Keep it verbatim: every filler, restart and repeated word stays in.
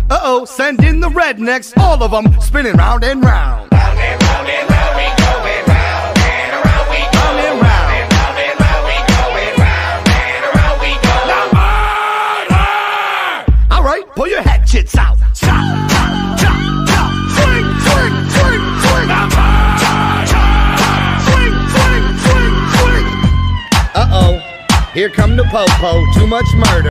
Uh-oh, send in the rednecks, all of them spinning round and round. Round and round and round we going round and around we go. Round and round. Round and round we going round and around we go. All right, pull your hatchets out. Chop, chop, chop, chop. Swing, swing, swing, swing. Chop, chop, chop. Swing, swing, swing, swing. Uh-oh, here come the po-po. Too much murder.